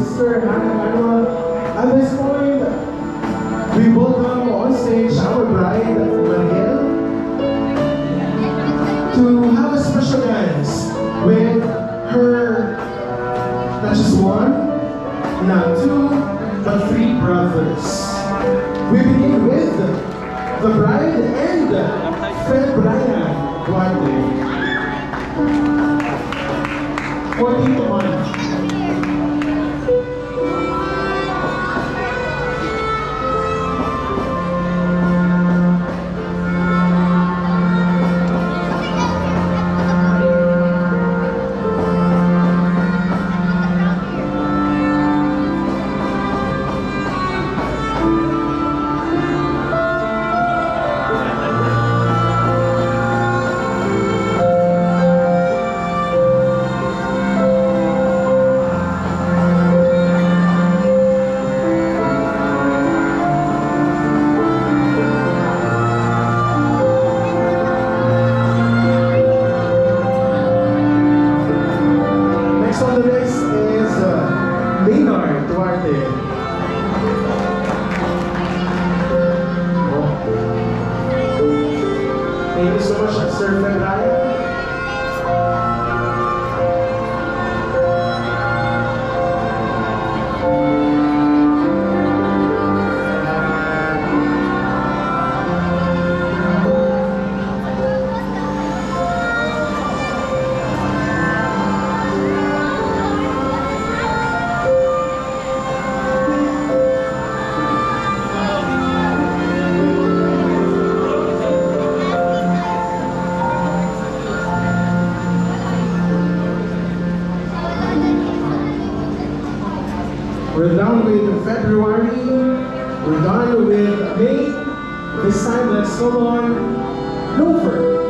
sister Hannah Manuel. At this point, we welcome on stage our bride, Mariel, to have a special dance with her, not just one, not two, but three brothers. We begin with the bride and Fred Brian Duarte. 14 to 1. Thank you so much, Sir Fred Brian. We're done with February, we're done with May. This time, let's go on Loafer.